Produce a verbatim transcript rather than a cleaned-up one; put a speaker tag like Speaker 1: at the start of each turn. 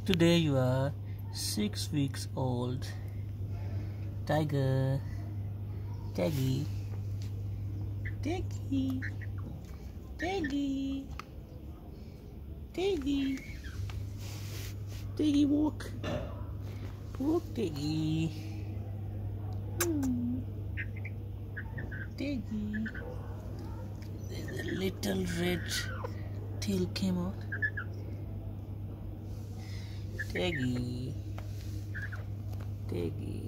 Speaker 1: Today you are six weeks old. Tiger. Taggy. Taggy. Taggy. Taggy. Taggy walk. Walk Taggy. Hmm. Taggy. There's a little red tail came out. Taggy. Taggy.